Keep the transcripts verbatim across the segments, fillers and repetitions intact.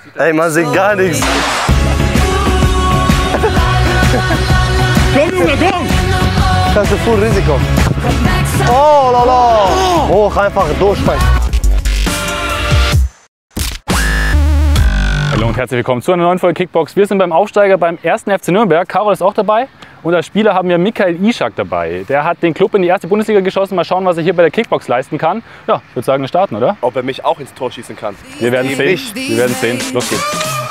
Ey, man sieht gar nichts. Komm, Junge, komm! Das ist voll Risiko. Oh, lala. Hoch, einfach durchspringen. Hallo und herzlich willkommen zu einer neuen Folge Kickbox. Wir sind beim Aufsteiger beim ersten F C Nürnberg. Karol ist auch dabei. Und als Spieler haben wir Michael Ishak dabei. Der hat den Club in die erste Bundesliga geschossen. Mal schauen, was er hier bei der Kickbox leisten kann. Ja, ich würde sagen, wir starten, oder? Ob er mich auch ins Tor schießen kann. Wir werden sehen. Wir werden sehen. Los geht's.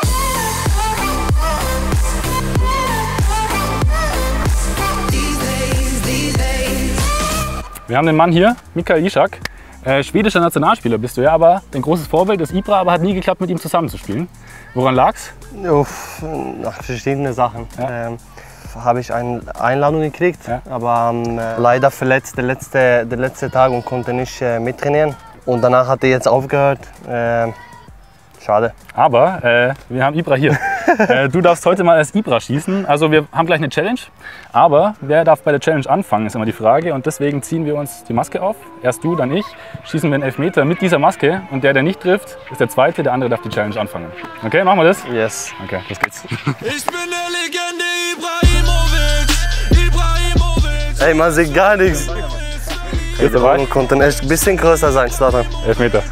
Wir haben den Mann hier, Michael Ishak. Äh, schwedischer Nationalspieler bist du ja, aber dein großes Vorbild ist Ibra, aber hat nie geklappt, mit ihm zusammenzuspielen. Woran lag's? Uff, nach verschiedene Sachen. Ja. Ähm, habe ich eine Einladung gekriegt, ja. aber ähm, leider verletzt der letzte, der letzte Tag und konnte nicht äh, mittrainieren. Und danach hat er jetzt aufgehört. Äh, schade. Aber äh, wir haben Ibra hier. äh, du darfst heute mal als Ibra schießen. Also wir haben gleich eine Challenge. Aber wer darf bei der Challenge anfangen, ist immer die Frage. Und deswegen ziehen wir uns die Maske auf. Erst du, dann ich. Schießen wir einen Elfmeter mit dieser Maske. Und der, der nicht trifft, ist der Zweite. Der andere darf die Challenge anfangen. Okay, machen wir das? Yes. Okay, los geht's. Ich bin der Legende Ibrahimovic. Ibrahimovic. Ey, man sieht gar nichts. Bist du bereit? Wir konnten echt ein bisschen größer sein, Zlatan. Elfmeter.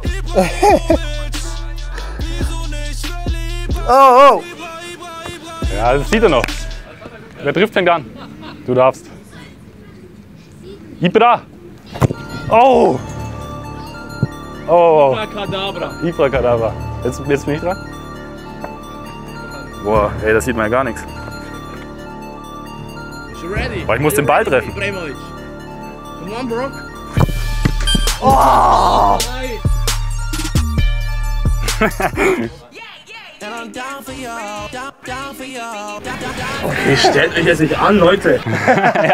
Oh, oh. Ja, das sieht er noch. Wer trifft, fängt an. Du darfst. Ibra! Oh! Oh! Kadabra. Ibra Kadabra. Jetzt, jetzt bin ich dran. Boah, ey, das sieht man ja gar nichts. Ready? Weil ich muss den Ball treffen. Ibrahimovic. Come on, bro. Oh. Okay, stellt euch jetzt nicht an, Leute. Ja.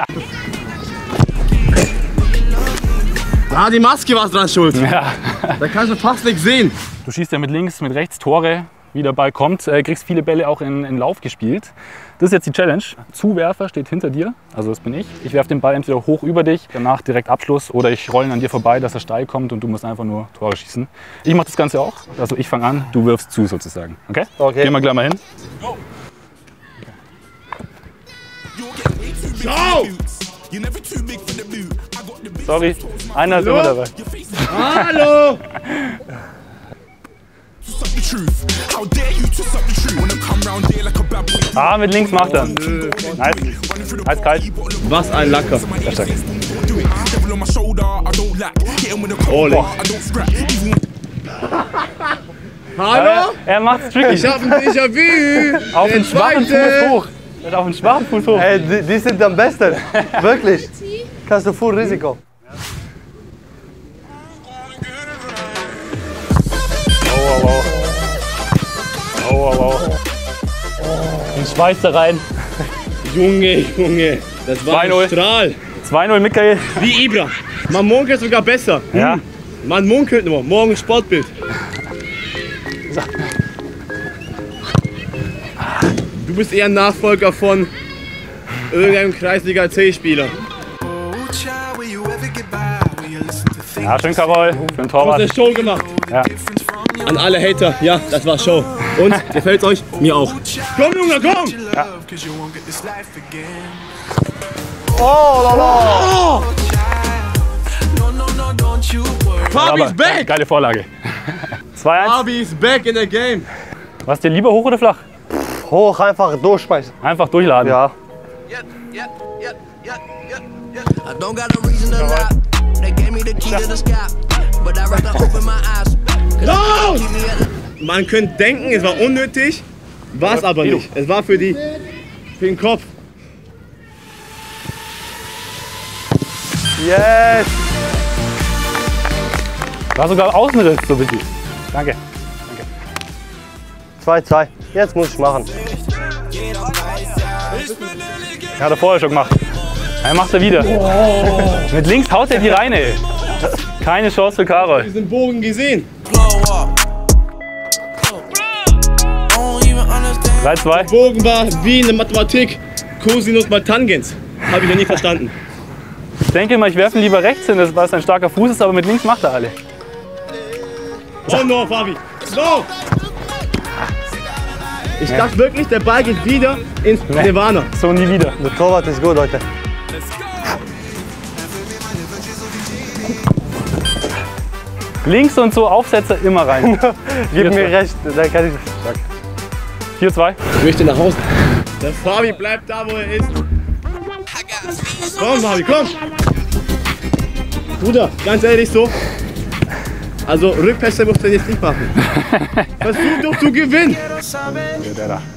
Ah, die Maske war dran schuld. Ja. Da kannst du fast nichts sehen. Du schießt ja mit links, mit rechts Tore, wie der Ball kommt. Äh, kriegst viele Bälle auch in, in Lauf gespielt. Das ist jetzt die Challenge. Zuwerfer steht hinter dir, also das bin ich. Ich werfe den Ball entweder hoch über dich, danach direkt Abschluss oder ich rolle an dir vorbei, dass er steil kommt und du musst einfach nur Tore schießen. Ich mache das Ganze auch. Also ich fange an, du wirfst zu sozusagen. Okay? Okay. Gehen wir gleich mal hin. Ciao! Sorry, einer ist immer dabei. Hallo! Ah, mit links macht er. Nice. Nice kalt. Was ein Lacker. Stark. Ole. Hallo? Er macht's tricky. Ich hab ein Déjà-vu. Auf den Den schwachen Fuß zweiten. hoch. Er hat auf den schwachen Fuß hoch. Ey, die, die sind am besten. Wirklich. Kannst du voll Risiko. Oh, wow, wow. Oh, wow, wow. Den Schweiß da rein. Junge, Junge. Das war zwei ein null. Strahl. zwei null Michael. Wie Ibra. Man munkelt sogar besser. Ja. Man munkelt nur. Morgen Sportbild. So. Du bist eher ein Nachfolger von irgendeinem Kreisliga C-Spieler. Ja, schön Karol. Für den Du hast Torwart. eine Show gemacht. Ja. An alle Hater. Ja, das war Show. Und, gefällt's euch? Mir auch. Komm, Junge, komm! Oh, lala. Fabi Aber is back! geile Vorlage. zwei eins. Fabi is back in the game. Was dir lieber, hoch oder flach? Hoch, einfach durchspringen. Einfach durchladen. Ja. I don't got a reason to lie. They gave me the key to the sky, but I'd rather open my eyes. Los! Man könnte denken, es war unnötig, war es aber nicht. Es war für, die, für den Kopf. Yes. War sogar Außenriss so ein bisschen. Danke. zwei zwei. Jetzt muss ich machen. Hat er vorher schon gemacht. Er macht er wieder. Oh. Mit links haut er die rein, ey. Keine Chance für Karol. Diesen Bogen gesehen. drei zwei. Bogen war wie in der Mathematik. Cosinus mal Tangens. Habe ich noch nie verstanden. Ich denke mal, ich werfe ihn lieber rechts hin, weil es ein starker Fuß ist, aber mit links macht er alle. Oh no, Fabi. No! Ich dachte wirklich, der Ball geht wieder ins Nee. Nirvana. So nie wieder. Der Torwart ist gut heute. Links und so Aufsetzer immer rein. Gib mir recht, dann kann ich. vier zwei. Ich möchte nach Hause. Der Fabi bleibt da, wo er ist. Komm, Fabi, komm! Bruder, ganz ehrlich so. Also Rückpässe musst du jetzt nicht machen. Versuch doch zu gewinnen! Der da.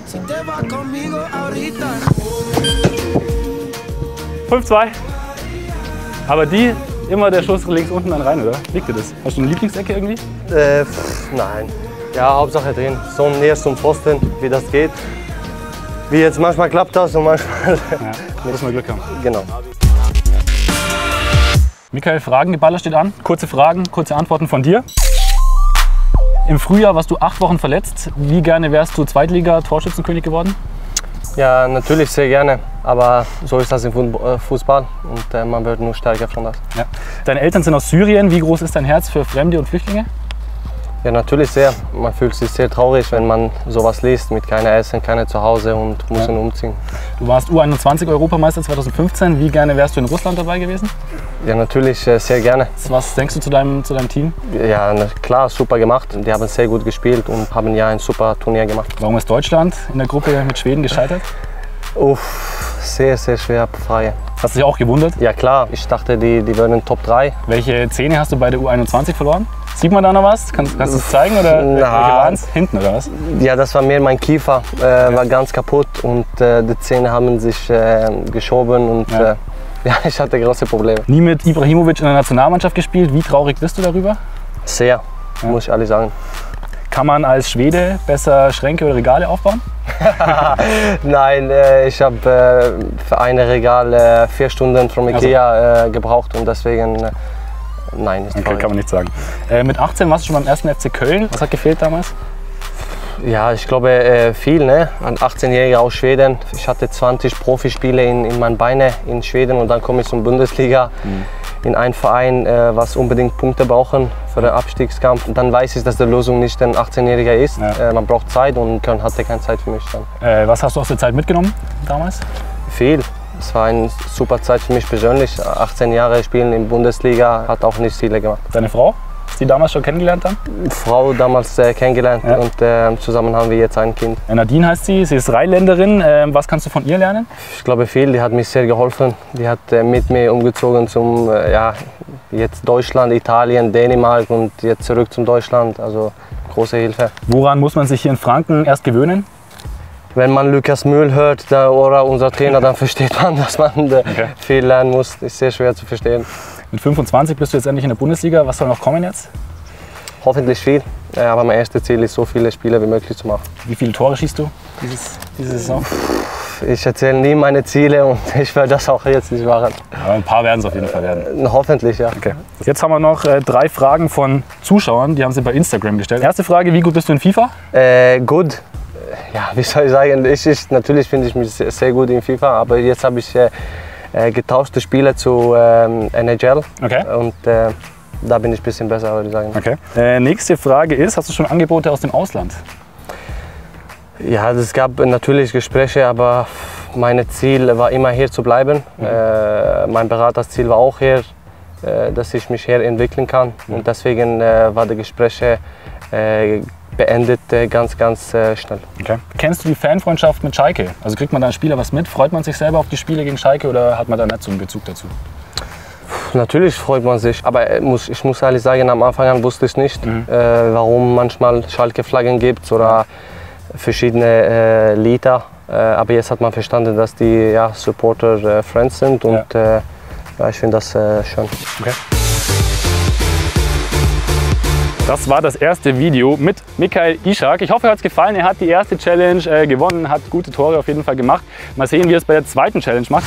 fünf zwei. Aber die, immer der Schuss links unten dann rein, oder? Liegt dir das? Hast du eine Lieblingsecke irgendwie? Äh, pff, nein. Ja, Hauptsache drin. So näher zum Pfosten, wie das geht. Wie jetzt manchmal klappt das und manchmal. Ja, muss man Glück haben. Genau. Michael, Fragengeballer steht an. Kurze Fragen, kurze Antworten von dir. Im Frühjahr warst du acht Wochen verletzt. Wie gerne wärst du Zweitliga-Torschützenkönig geworden? Ja, natürlich sehr gerne. Aber so ist das im Fußball und äh, man wird nur stärker von das. Ja. Deine Eltern sind aus Syrien. Wie groß ist dein Herz für Fremde und Flüchtlinge? Ja, natürlich sehr. Man fühlt sich sehr traurig, wenn man sowas liest, mit keiner Essen, keiner zu Hause und muss ihn umziehen. Du warst U einundzwanzig-Europameister zweitausendfünfzehn. Wie gerne wärst du in Russland dabei gewesen? Ja, natürlich äh, sehr gerne. Was denkst du zu deinem, zu deinem Team? Ja, na, klar, super gemacht. Die haben sehr gut gespielt und haben ja ein super Turnier gemacht. Warum ist Deutschland in der Gruppe mit Schweden gescheitert? Uff, sehr, sehr schwer Frage. Hast du dich auch gewundert? Ja klar, ich dachte, die, die würden Top drei. Welche Zähne hast du bei der U einundzwanzig verloren? Sieht man da noch was? Kannst, kannst du es zeigen? Oder Na. welche waren es? Hinten oder was? Ja, das war mehr mein Kiefer, äh, war ganz kaputt und äh, die Zähne haben sich äh, geschoben und Ja. äh, ja, ich hatte große Probleme. Nie mit Ibrahimovic in der Nationalmannschaft gespielt. Wie traurig bist du darüber? Sehr, muss ich ehrlich sagen. Kann man als Schwede besser Schränke oder Regale aufbauen? Nein, äh, ich habe äh, für ein Regal äh, vier Stunden von Ikea äh, gebraucht und deswegen, äh, nein, ist Okay, traurig. kann man nicht sagen. Äh, mit achtzehn warst du schon beim ersten F C Köln. Was hat gefehlt damals? Ja, ich glaube äh, viel, ne? Ein achtzehnjähriger aus Schweden. Ich hatte zwanzig Profispiele in, in meinen Beinen in Schweden und dann komme ich zur Bundesliga. Mhm. In einen Verein, äh, was unbedingt Punkte brauchen für den Abstiegskampf. Und dann weiß ich, dass die Lösung nicht ein achtzehnjähriger ist. Ja. Äh, man braucht Zeit und Köln hatte keine Zeit für mich dann. Äh, was hast du aus der Zeit mitgenommen damals? Viel. Es war eine super Zeit für mich persönlich. achtzehn Jahre spielen in der Bundesliga hat auch nicht viele gemacht. Deine Frau? Hast du die damals schon kennengelernt dann? Frau damals äh, kennengelernt Ja. und äh, zusammen haben wir jetzt ein Kind. Äh, Nadine heißt sie, sie ist Rheinländerin. Äh, was kannst du von ihr lernen? Ich glaube viel, die hat mir sehr geholfen. Die hat äh, mit mir umgezogen zum äh, ja, jetzt Deutschland, Italien, Dänemark und jetzt zurück zum Deutschland. Also große Hilfe. Woran muss man sich hier in Franken erst gewöhnen? Wenn man Lukas Mühl hört der, oder unser Trainer, dann versteht man, dass man äh, Okay. viel lernen muss. Ist sehr schwer zu verstehen. Mit fünfundzwanzig bist du jetzt endlich in der Bundesliga. Was soll noch kommen jetzt? Hoffentlich viel. Äh, aber mein erstes Ziel ist, so viele Spiele wie möglich zu machen. Wie viele Tore schießt du dieses, diese Saison? Ich erzähle nie meine Ziele und ich werde das auch jetzt nicht machen. Aber ein paar werden es auf jeden Fall werden. Hoffentlich, ja. Okay. Jetzt haben wir noch äh, drei Fragen von Zuschauern, die haben sie bei Instagram gestellt. Erste Frage, wie gut bist du in FIFA? Äh, gut. Ja, wie soll ich sagen? Ich, ich, natürlich finde ich mich sehr, sehr gut in FIFA, aber jetzt habe ich äh, äh, getauschte Spieler zu ähm, N H L. Okay. Und äh, da bin ich ein bisschen besser, würde ich sagen. Okay. Äh, nächste Frage ist, hast du schon Angebote aus dem Ausland? Ja, es gab natürlich Gespräche, aber mein Ziel war immer hier zu bleiben. Mhm. Äh, mein Beratersziel war auch hier, äh, dass ich mich hier entwickeln kann. Mhm. Und deswegen äh, war die Gespräche äh, beendet äh, ganz, ganz äh, schnell. Okay. Kennst du die Fanfreundschaft mit Schalke? Also kriegt man da als Spieler was mit? Freut man sich selber auf die Spiele gegen Schalke oder hat man da nicht so einen Bezug dazu? Natürlich freut man sich, aber ich muss, ich muss ehrlich sagen, am Anfang an wusste ich nicht, mhm. äh, warum manchmal Schalke-Flaggen gibt oder verschiedene äh, Lieder. Äh, aber jetzt hat man verstanden, dass die ja, Supporter äh, Friends sind und ja. Äh, ja, ich finde das äh, schön. Okay. Das war das erste Video mit Michael Ishak. Ich hoffe, er hat es gefallen. Er hat die erste Challenge äh, gewonnen, hat gute Tore auf jeden Fall gemacht. Mal sehen, wie er es bei der zweiten Challenge macht.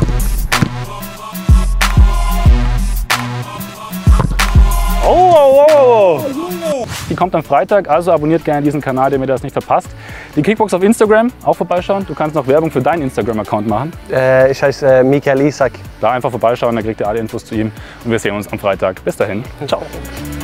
Oh, oh, oh, oh. Die kommt am Freitag, also abonniert gerne diesen Kanal, damit ihr das nicht verpasst. Die Kickbox auf Instagram, auch vorbeischauen. Du kannst noch Werbung für deinen Instagram-Account machen. Äh, ich heiße äh, Michael Ishak. Da einfach vorbeischauen, da kriegt ihr alle Infos zu ihm. Und wir sehen uns am Freitag. Bis dahin. Ciao.